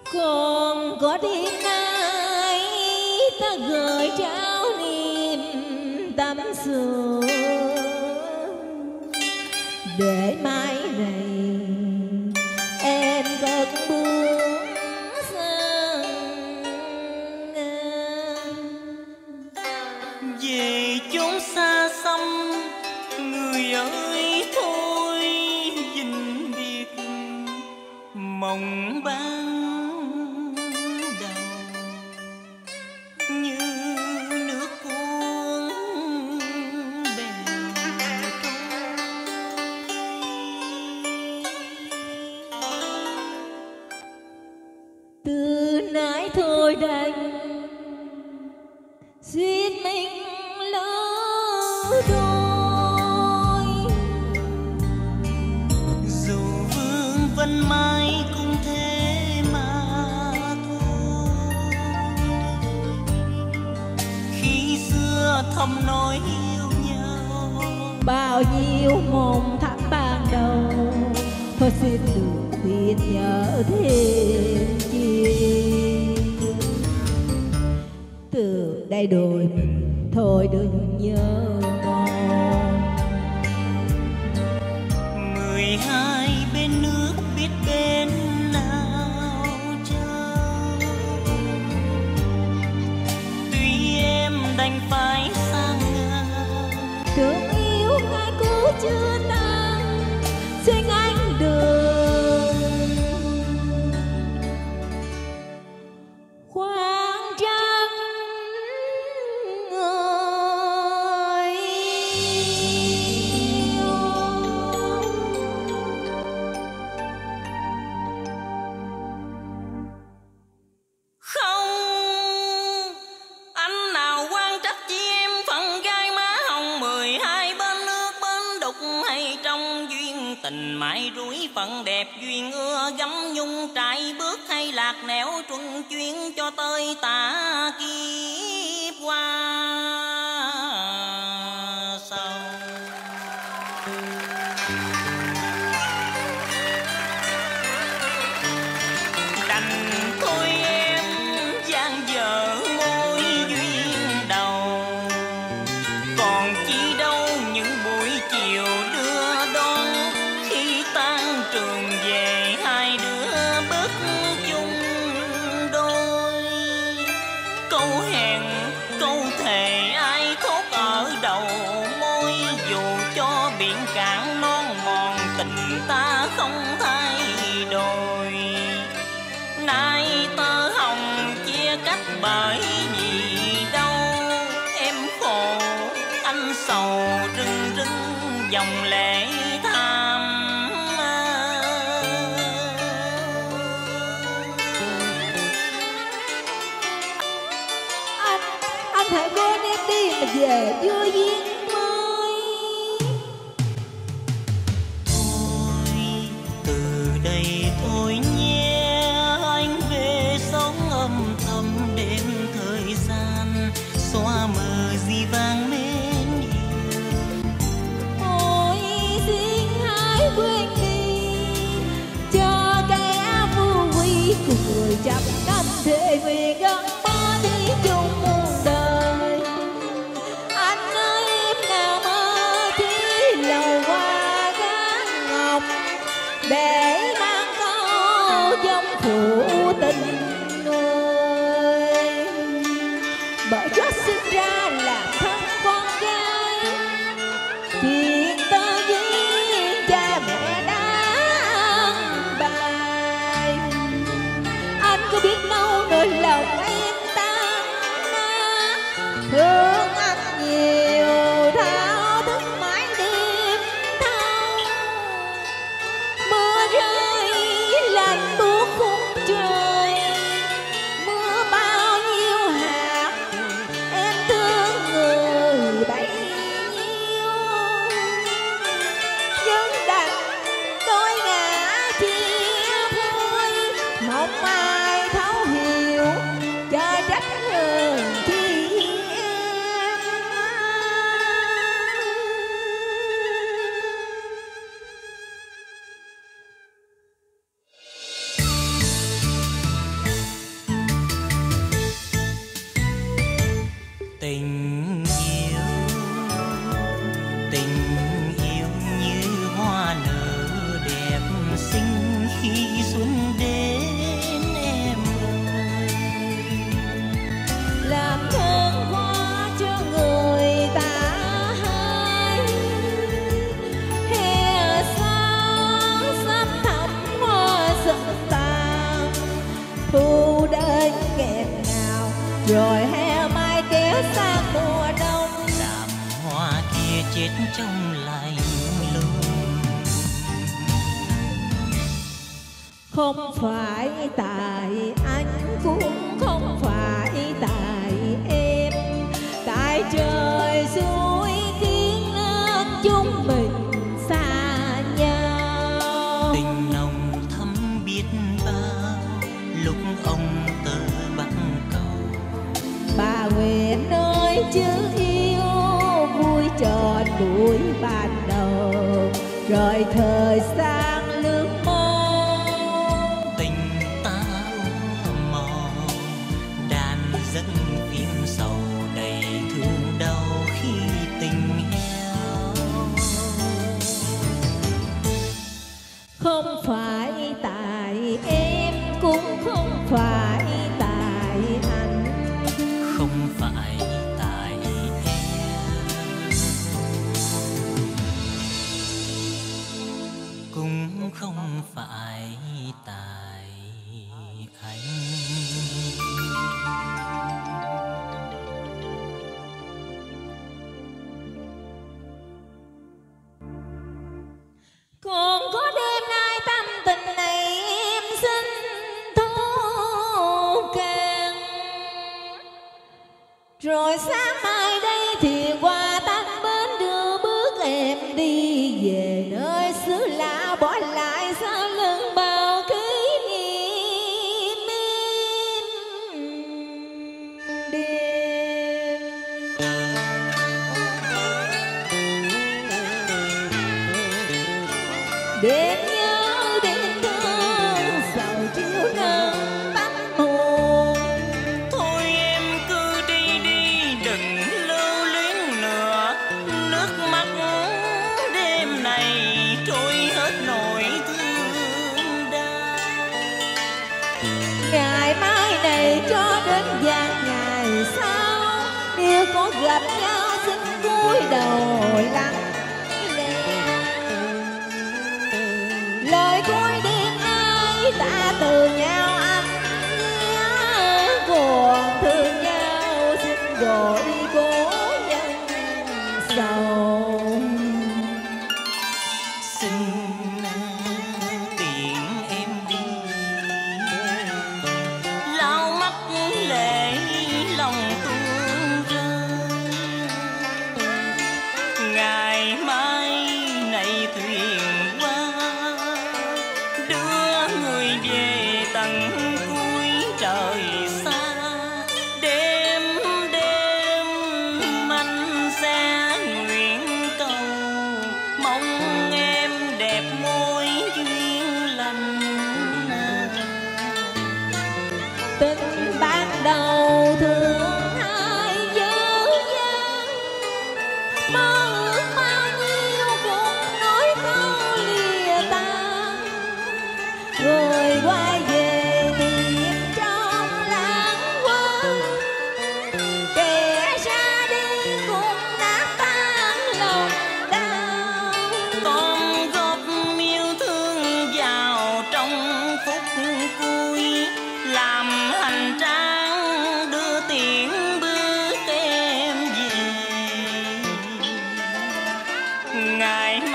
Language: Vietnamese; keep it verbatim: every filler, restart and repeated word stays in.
Còn có đêm nay ta gửi trao niềm tâm sự, để mai này em cất bước sang về chốn xa xăm. Người ơi thôi vĩnh biệt mộng ban đầu, như nước cuốn bèo trôi. từ nãy thôi đành duyên mình lỡ đôi, Dù vương vấn mãi cũng thế mà thôi. Khi xưa thầm nói yêu nhau, bao nhiêu mộng thắm ban đầu, thôi xin đừng khuyên nhớ thêm chi. Từ đây đôi mình thôi đừng nhớ mong. mười hai bên nước biết bên nào chơi. Tuy em đành phải sang ngang, Thương yêu ai cũng chưa tan, xin anh đừng khoan trăng người yêu. không anh nào quan trách chi em phận gai má hồng. Mười hai bên nước bên đục hay trong duyên tình mãi rủi phận đẹp duyên ưa gấm nhung trải bước hay lạc nẻo truân chuyên cho tới tà kiếp qua sau. Đành thôi em gian dở mối duyên đầu, còn chi đâu những buổi chiều đưa đón. Khi tan trường về hai đứa bước chung đôi, câu hẹn câu thề ai thốt ở đầu môi. Dù cho biển cạn non mòn tình ta không thay đổi, nay tơ hồng chia cách bởi vì đâu. Em khổ anh sầu rưng rưng dòng lệ tham. Anh, anh hãy quên em đi mà về chưa duyên mới. Thôi từ đây thôi nhé, anh về sống âm thầm đêm thời gian, xóa mờ gì vang mến yêu. Ôi xin hãy quên đi, cho kẻ vô quy cùng người trăm năm thề nguyện gắn bó đi chung muôn đời. Anh ơi em nào mơ thấy lầu hoa gác ngọc, để mang câu dòng phụ tình người. Bởi Chúa sinh ra là thân con gái, chuyện tơ duyên cha mẹ đã ăn bài. Anh có biết đâu nỗi lòng em tan nát, thương anh nhiều thao thức mãi đêm thâu. Mưa rơi lạnh buốt khung trời, nghẹn ngào, rồi hè mai kéo sang mùa đông. Đàm hoa kia chết trong lạnh lùng. Không phải tại anh, cũng không phải tại em, tại trời xui khiến chúng mình xa nhau. Tình nồng thắm biết bao lúc ông tơ bắc cầu. Bà Nguyện ơi chữ yêu vui tròn buổi ban đầu, rồi thời sang lướt mong. Tình ta mò đàn dẫn phim sầu đầy thương đau khi tình heo. Không phải tại em, cũng không phải tại anh, Không phải tại em, cũng không phải tại anh. còn có đêm nay tâm tình này em xin thấu càng, rồi sáng mai đây thì qua tắt bến đưa bước em đi về nơi xứ lạ, bỏ lại sau lưng bao kỷ niệm êm đềm. Đêm nhớ đêm thương sầu chiếu nắng tâm hồn. Thôi em cứ đi đi đừng lưu luyến nữa, nước mắt đêm này trôi hết nỗi thương đau. Ngày mai này cho đến vàng ngày sau, nếu có gặp nhau xin cúi đầu lặng lẽ. Lời cuối đêm ai đã từ nhau anh nhớ, còn thương nhau xin gọi cố nhân sầu. Xin tiện em đi, lau mắt lệ lòng tuôn rơi. Ngày mai này thuyền qua, đưa người về tận cuối trời xa. Đêm đêm anh sẽ nguyện cầu, mong em đẹp môi duyên lành. Tình ban đầu thường hai dở dang, mơ ước bao nhiêu cũng nói câu lìa tan, rồi quay về tìm trong lãng quên. Kẻ ra đi cũng đã tan lòng đau, Con góp yêu thương vào trong phút cuối, làm hành trang đưa tiễn bước em về. Ngày